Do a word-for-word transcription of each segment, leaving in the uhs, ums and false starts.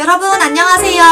여러분 안녕하세요.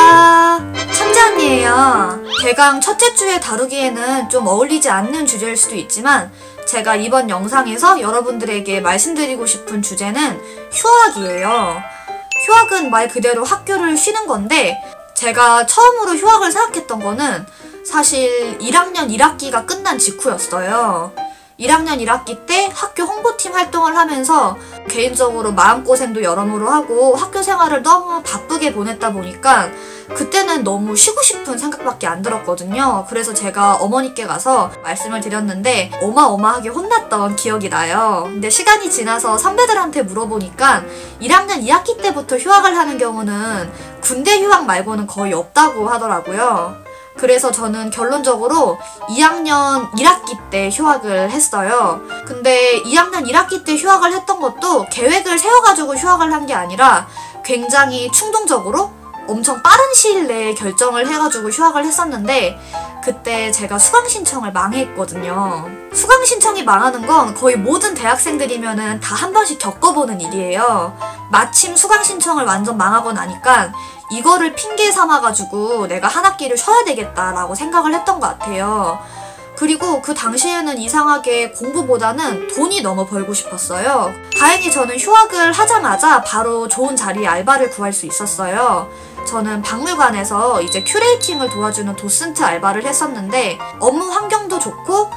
천재 언니예요. 대강 첫째 주에 다루기에는 좀 어울리지 않는 주제일 수도 있지만 제가 이번 영상에서 여러분들에게 말씀드리고 싶은 주제는 휴학이에요. 휴학은 말 그대로 학교를 쉬는 건데 제가 처음으로 휴학을 생각했던 거는 사실 일 학년 일 학기가 끝난 직후였어요. 일 학년 일 학기 때 학교 홍보팀 활동을 하면서 개인적으로 마음고생도 여러모로 하고 학교 생활을 너무 바쁘게 보냈다 보니까 그때는 너무 쉬고 싶은 생각밖에 안 들었거든요. 그래서 제가 어머니께 가서 말씀을 드렸는데 어마어마하게 혼났던 기억이 나요. 근데 시간이 지나서 선배들한테 물어보니까 일 학년 이 학기 때부터 휴학을 하는 경우는 군대 휴학 말고는 거의 없다고 하더라고요. 그래서 저는 결론적으로 이 학년 일 학기 때 휴학을 했어요. 근데 이 학년 일 학기 때 휴학을 했던 것도 계획을 세워가지고 휴학을 한 게 아니라 굉장히 충동적으로 엄청 빠른 시일 내에 결정을 해가지고 휴학을 했었는데 그때 제가 수강 신청을 망했거든요. 수강 신청이 망하는 건 거의 모든 대학생들이면은 다 한 번씩 겪어보는 일이에요. 마침 수강 신청을 완전 망하고 나니까 이거를 핑계 삼아가지고 내가 한 학기를 쉬어야 되겠다라고 생각을 했던 것 같아요. 그리고 그 당시에는 이상하게 공부보다는 돈이 너무 벌고 싶었어요. 다행히 저는 휴학을 하자마자 바로 좋은 자리에 알바를 구할 수 있었어요. 저는 박물관에서 이제 큐레이팅을 도와주는 도슨트 알바를 했었는데 업무 환경도 좋고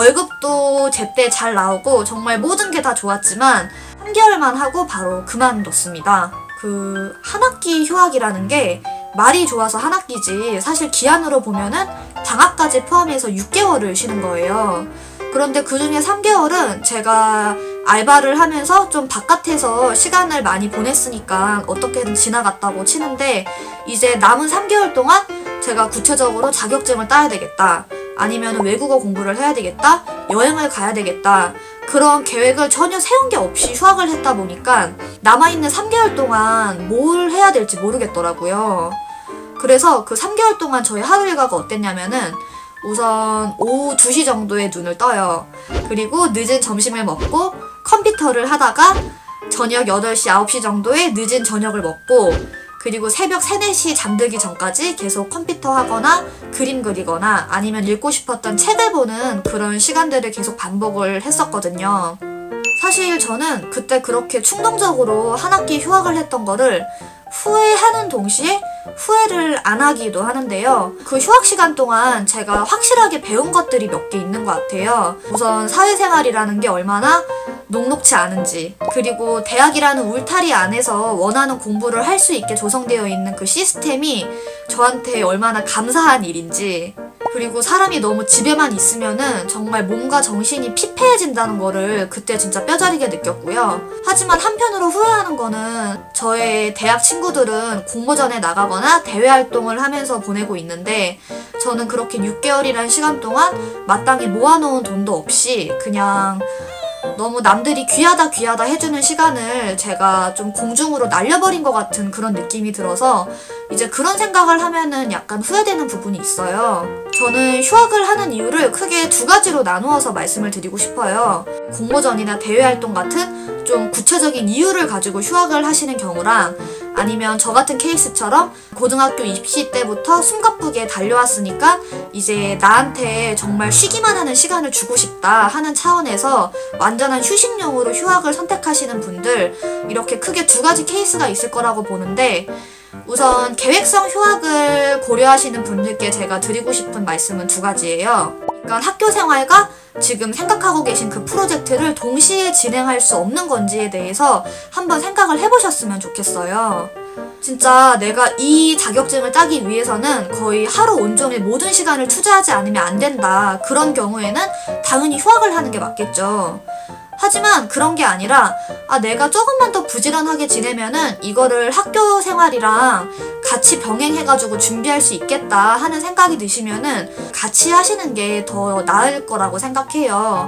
월급도 제때 잘 나오고 정말 모든 게 다 좋았지만 삼 개월만 하고 바로 그만뒀습니다. 그 한 학기 휴학이라는 게 말이 좋아서 한 학기지 사실 기한으로 보면은 방학까지 포함해서 육 개월을 쉬는 거예요. 그런데 그 중에 삼 개월은 제가 알바를 하면서 좀 바깥에서 시간을 많이 보냈으니까 어떻게든 지나갔다고 치는데 이제 남은 삼 개월 동안 제가 구체적으로 자격증을 따야 되겠다. 아니면 외국어 공부를 해야 되겠다. 여행을 가야 되겠다. 그런 계획을 전혀 세운 게 없이 휴학을 했다 보니까 남아있는 삼 개월 동안 뭘 해야 될지 모르겠더라고요. 그래서 그 삼 개월 동안 저희 하루 일과가 어땠냐면은 우선 오후 두 시 정도에 눈을 떠요. 그리고 늦은 점심을 먹고 컴퓨터를 하다가 저녁 여덟 시 아홉 시 정도에 늦은 저녁을 먹고 그리고 새벽 세, 네 시 잠들기 전까지 계속 컴퓨터 하거나 그림 그리거나 아니면 읽고 싶었던 책을 보는 그런 시간들을 계속 반복을 했었거든요. 사실 저는 그때 그렇게 충동적으로 한 학기 휴학을 했던 거를 후회하는 동시에 후회를 안 하기도 하는데요. 그 휴학 시간 동안 제가 확실하게 배운 것들이 몇 개 있는 것 같아요. 우선 사회생활이라는 게 얼마나 녹록지 않은지, 그리고 대학이라는 울타리 안에서 원하는 공부를 할 수 있게 조성되어 있는 그 시스템이 저한테 얼마나 감사한 일인지, 그리고 사람이 너무 집에만 있으면은 정말 몸과 정신이 피폐해진다는 거를 그때 진짜 뼈저리게 느꼈고요. 하지만 한편으로 후회하는 거는 저의 대학 친구들은 공모전에 나가거나 대외활동을 하면서 보내고 있는데 저는 그렇게 육 개월이라는 시간 동안 마땅히 모아놓은 돈도 없이 그냥 너무 남들이 귀하다 귀하다 해주는 시간을 제가 좀 공중으로 날려버린 것 같은 그런 느낌이 들어서 이제 그런 생각을 하면은 약간 후회되는 부분이 있어요. 저는 휴학을 하는 이유를 크게 두 가지로 나누어서 말씀을 드리고 싶어요. 공모전이나 대외활동 같은 좀 구체적인 이유를 가지고 휴학을 하시는 경우랑 아니면 저 같은 케이스처럼 고등학교 입시 때부터 숨가쁘게 달려왔으니까 이제 나한테 정말 쉬기만 하는 시간을 주고 싶다 하는 차원에서 완전한 휴식용으로 휴학을 선택하시는 분들, 이렇게 크게 두 가지 케이스가 있을 거라고 보는데 우선 계획성 휴학을 고려하시는 분들께 제가 드리고 싶은 말씀은 두 가지예요. 그러니까 학교 생활과 지금 생각하고 계신 그 프로젝트를 동시에 진행할 수 없는 건지에 대해서 한번 생각을 해보셨으면 좋겠어요. 진짜 내가 이 자격증을 따기 위해서는 거의 하루 온종일 모든 시간을 투자하지 않으면 안 된다. 그런 경우에는 당연히 휴학을 하는 게 맞겠죠. 하지만 그런 게 아니라 아 내가 조금만 더 부지런하게 지내면은 이거를 학교 생활이랑 같이 병행해가지고 준비할 수 있겠다 하는 생각이 드시면은 같이 하시는 게 더 나을 거라고 생각해요.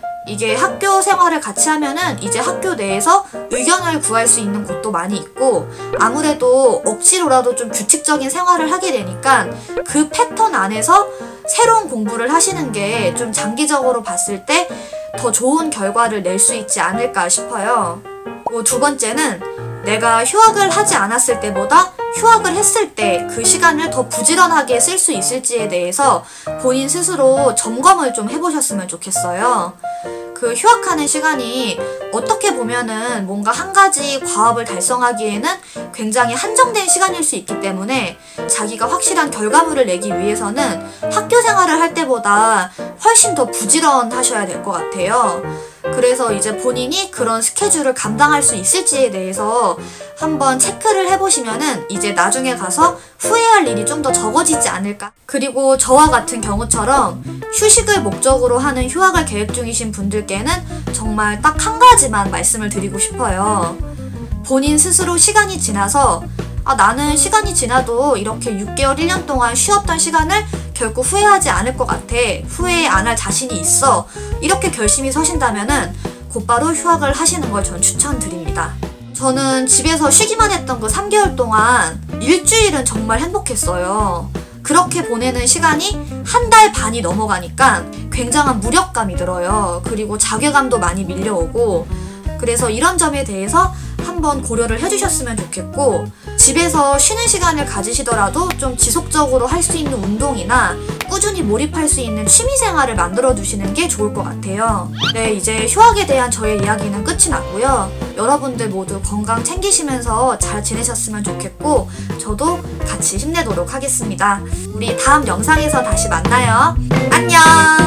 이게 학교 생활을 같이 하면은 이제 학교 내에서 의견을 구할 수 있는 곳도 많이 있고 아무래도 억지로라도 좀 규칙적인 생활을 하게 되니까 그 패턴 안에서 새로운 공부를 하시는 게 좀 장기적으로 봤을 때 더 좋은 결과를 낼 수 있지 않을까 싶어요. 그리고 두 번째는 내가 휴학을 하지 않았을 때보다 휴학을 했을 때 그 시간을 더 부지런하게 쓸 수 있을지에 대해서 본인 스스로 점검을 좀 해보셨으면 좋겠어요. 그 휴학하는 시간이 어떻게 보면은 뭔가 한 가지 과업을 달성하기에는 굉장히 한정된 시간일 수 있기 때문에 자기가 확실한 결과물을 내기 위해서는 학교 생활을 할 때보다 훨씬 더 부지런하셔야 될 것 같아요. 그래서 이제 본인이 그런 스케줄을 감당할 수 있을지에 대해서 한번 체크를 해보시면은 이제 나중에 가서 후회할 일이 좀 더 적어지지 않을까. 그리고 저와 같은 경우처럼 휴식을 목적으로 하는 휴학을 계획 중이신 분들께는 정말 딱 한 가지만 말씀을 드리고 싶어요. 본인 스스로 시간이 지나서 아, 나는 시간이 지나도 이렇게 육 개월, 일 년 동안 쉬었던 시간을 결코 후회하지 않을 것 같아. 후회 안 할 자신이 있어. 이렇게 결심이 서신다면은 곧바로 휴학을 하시는 걸 전 추천드립니다. 저는 집에서 쉬기만 했던 그 삼 개월 동안 일주일은 정말 행복했어요. 그렇게 보내는 시간이 한 달 반이 넘어가니까 굉장한 무력감이 들어요. 그리고 자괴감도 많이 밀려오고, 그래서 이런 점에 대해서 한번 고려를 해주셨으면 좋겠고, 집에서 쉬는 시간을 가지시더라도 좀 지속적으로 할 수 있는 운동이나 꾸준히 몰입할 수 있는 취미생활을 만들어 두시는 게 좋을 것 같아요. 네, 이제 휴학에 대한 저의 이야기는 끝이 났고요. 여러분들 모두 건강 챙기시면서 잘 지내셨으면 좋겠고, 저도 같이 힘내도록 하겠습니다. 우리 다음 영상에서 다시 만나요. 안녕!